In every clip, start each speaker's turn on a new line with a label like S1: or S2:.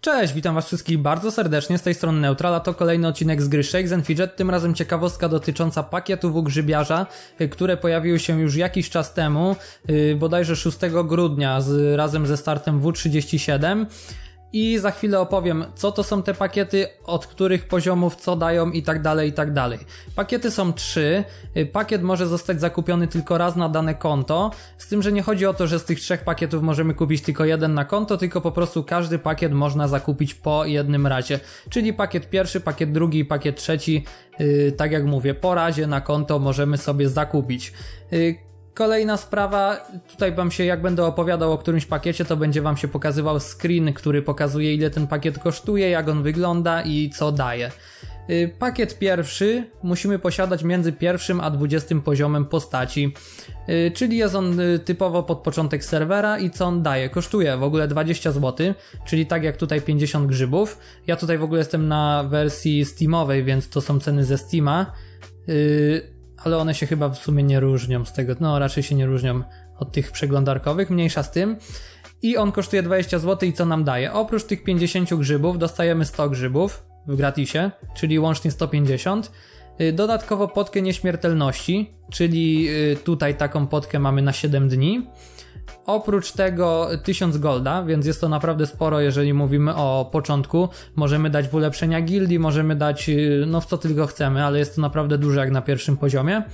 S1: Cześć, witam was wszystkich bardzo serdecznie, z tej strony Neutral, a to kolejny odcinek z gry Shakes and Fidget, tym razem ciekawostka dotycząca pakietów u grzybiarza, które pojawiły się już jakiś czas temu, bodajże 6 grudnia razem ze startem W37. I za chwilę opowiem, co to są te pakiety, od których poziomów, co dają i tak dalej, i tak dalej. Pakiety są 3. Pakiet może zostać zakupiony tylko raz na dane konto, z tym, że nie chodzi o to, że z tych 3 pakietów możemy kupić tylko jeden na konto, tylko po prostu każdy pakiet można zakupić po jednym razie. Czyli pakiet pierwszy, pakiet drugi i pakiet trzeci, tak jak mówię, po razie na konto możemy sobie zakupić. Kolejna sprawa, tutaj wam się, jak będę opowiadał o którymś pakiecie, to będzie wam się pokazywał screen, który pokazuje, ile ten pakiet kosztuje, jak on wygląda i co daje. Pakiet pierwszy musimy posiadać między 1. a 20. poziomem postaci, czyli jest on typowo pod początek serwera i co on daje? Kosztuje w ogóle 20 zł, czyli tak jak tutaj 50 grzybów. Ja tutaj w ogóle jestem na wersji Steamowej, więc to są ceny ze Steama. Ale one się chyba w sumie nie różnią z tego, no raczej się nie różnią od tych przeglądarkowych, mniejsza z tym. I on kosztuje 20 zł i co nam daje? Oprócz tych 50 grzybów dostajemy 100 grzybów w gratisie, czyli łącznie 150. Dodatkowo potkę nieśmiertelności, czyli tutaj taką potkę mamy na 7 dni. Oprócz tego 1000 golda, więc jest to naprawdę sporo, jeżeli mówimy o początku. Możemy dać w ulepszenia gildii, możemy dać no w co tylko chcemy, ale jest to naprawdę dużo jak na pierwszym poziomie.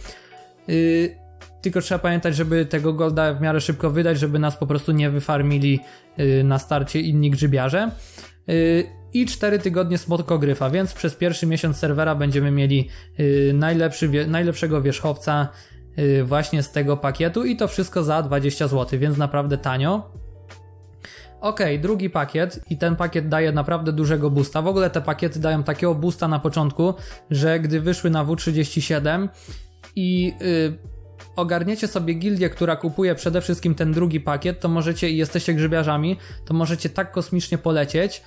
S1: Tylko trzeba pamiętać, żeby tego golda w miarę szybko wydać, żeby nas po prostu nie wyfarmili na starcie inni grzybiarze. I 4 tygodnie smotkogryfa, więc przez pierwszy miesiąc serwera będziemy mieli najlepszego wierzchowca właśnie z tego pakietu i to wszystko za 20 zł, więc naprawdę tanio. Ok, drugi pakiet i ten pakiet daje naprawdę dużego boosta. W ogóle te pakiety dają takiego boosta na początku, że gdy wyszły na W37 i ogarniecie sobie gildię, która kupuje przede wszystkim ten drugi pakiet, to możecie, i jesteście grzybiarzami, to możecie tak kosmicznie polecieć.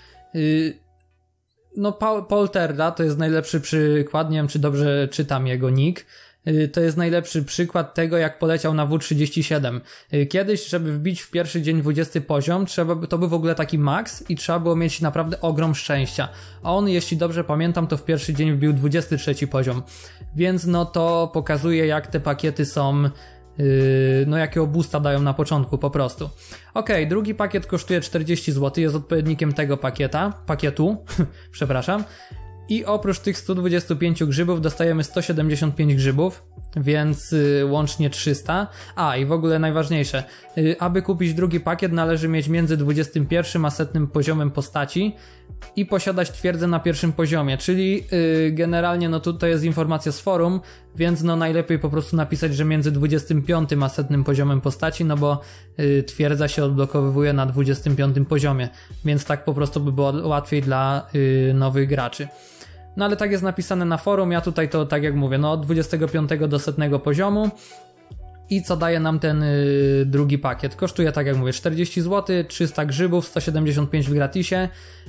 S1: No Polterda to jest najlepszy przykład, nie wiem czy dobrze czytam jego nick. To jest najlepszy przykład tego, jak poleciał na W37. Kiedyś, żeby wbić w pierwszy dzień 20 poziom, to był w ogóle taki max i trzeba było mieć naprawdę ogrom szczęścia. A on, jeśli dobrze pamiętam, to w pierwszy dzień wbił 23 poziom. Więc no to pokazuje, jak te pakiety są, no jakiego boosta dają na początku po prostu. Ok, drugi pakiet kosztuje 40 zł, jest odpowiednikiem tego pakietu, przepraszam. I oprócz tych 125 grzybów dostajemy 175 grzybów, więc łącznie 300. A i w ogóle najważniejsze, aby kupić drugi pakiet należy mieć między 21 a 100 poziomem postaci i posiadać twierdzę na pierwszym poziomie, czyli generalnie no tutaj jest informacja z forum, więc no najlepiej po prostu napisać, że między 25 a 100 poziomem postaci, no bo twierdza się odblokowywuje na 25 poziomie, więc tak po prostu by było łatwiej dla nowych graczy. No ale tak jest napisane na forum, ja tutaj to tak jak mówię, no od 25 do 100 poziomu. I co daje nam ten drugi pakiet? Kosztuje, tak jak mówię, 40 zł, 300 grzybów, 175 w gratisie,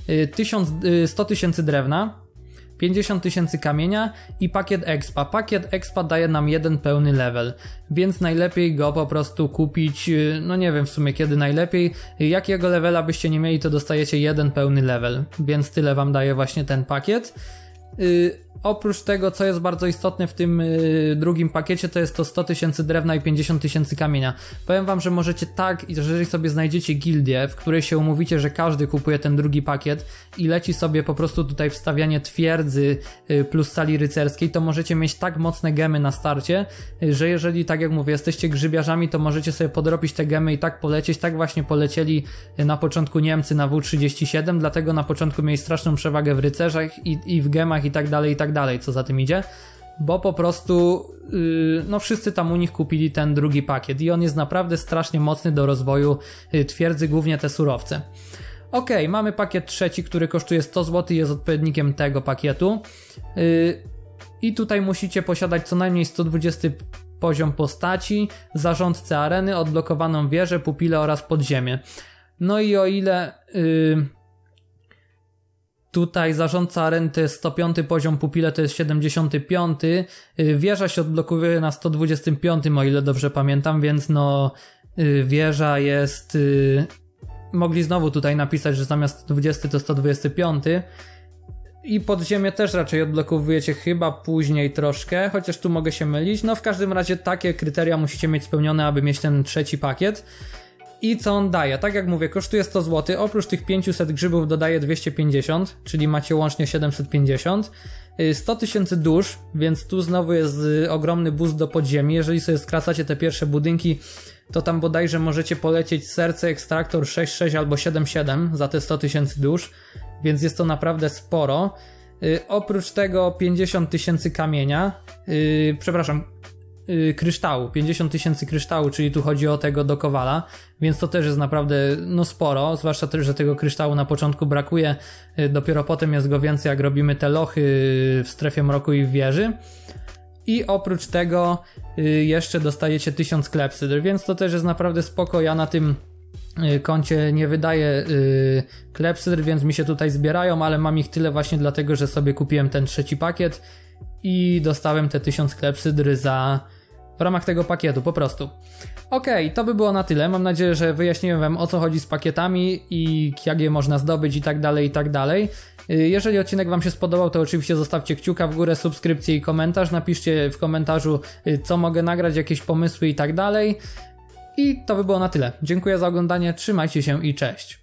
S1: 100 000 drewna, 50 000 kamienia i pakiet expa. Pakiet expa daje nam jeden pełny level, więc najlepiej go po prostu kupić, no nie wiem w sumie kiedy najlepiej. Jakiego levela byście nie mieli, to dostajecie jeden pełny level, więc tyle wam daje właśnie ten pakiet. Oprócz tego, co jest bardzo istotne w tym drugim pakiecie, to jest to 100 000 drewna i 50 000 kamienia. Powiem wam, że możecie tak, jeżeli sobie znajdziecie gildię, w której się umówicie, że każdy kupuje ten drugi pakiet i leci sobie po prostu tutaj wstawianie twierdzy plus sali rycerskiej, to możecie mieć tak mocne gemy na starcie, że jeżeli, tak jak mówię, jesteście grzybiarzami, to możecie sobie podrobić te gemy i tak polecieć. Tak właśnie polecieli na początku Niemcy na W37, dlatego na początku mieli straszną przewagę w rycerzach i w gemach i tak dalej, co za tym idzie, bo po prostu no wszyscy tam u nich kupili ten drugi pakiet i on jest naprawdę strasznie mocny do rozwoju twierdzy, głównie te surowce. Ok, mamy pakiet trzeci, który kosztuje 100 zł i jest odpowiednikiem tego pakietu i tutaj musicie posiadać co najmniej 120 poziom postaci, zarządcę areny, odblokowaną wieżę, pupile oraz podziemie. No i o ile tutaj zarządca areny to jest 105 poziom, pupile to jest 75. Wieża się odblokuje na 125, o ile dobrze pamiętam, więc no wieża jest mogli znowu tutaj napisać, że zamiast 120 to 125. I podziemie też raczej odblokowujecie chyba później troszkę, chociaż tu mogę się mylić. No w każdym razie takie kryteria musicie mieć spełnione, aby mieć ten trzeci pakiet. I co on daje? Tak jak mówię, kosztuje 100 zł, oprócz tych 500 grzybów dodaje 250, czyli macie łącznie 750. 100 tysięcy dusz, więc tu znowu jest ogromny boost do podziemi. Jeżeli sobie skracacie te pierwsze budynki, to tam bodajże możecie polecieć serce, ekstraktor 6,6 albo 7,7 za te 100 tysięcy dusz, więc jest to naprawdę sporo. Oprócz tego 50 tysięcy kamienia, kryształu, 50 tysięcy kryształu, czyli tu chodzi o tego do kowala, więc to też jest naprawdę sporo, zwłaszcza też, że tego kryształu na początku brakuje, dopiero potem jest go więcej, jak robimy te lochy w strefie mroku i w wieży. I oprócz tego jeszcze dostajecie 1000 klepsydr, więc to też jest naprawdę spoko. Ja na tym koncie nie wydaję klepsydr, więc mi się tutaj zbierają, ale mam ich tyle właśnie dlatego, że sobie kupiłem ten trzeci pakiet i dostałem te 1000 klepsydr w ramach tego pakietu, po prostu. Okej, to by było na tyle. Mam nadzieję, że wyjaśniłem wam, o co chodzi z pakietami i jak je można zdobyć i tak dalej, i tak dalej. Jeżeli odcinek wam się spodobał, to oczywiście zostawcie kciuka w górę, subskrypcję i komentarz. Napiszcie w komentarzu, co mogę nagrać, jakieś pomysły i tak dalej. I to by było na tyle. Dziękuję za oglądanie, trzymajcie się i cześć.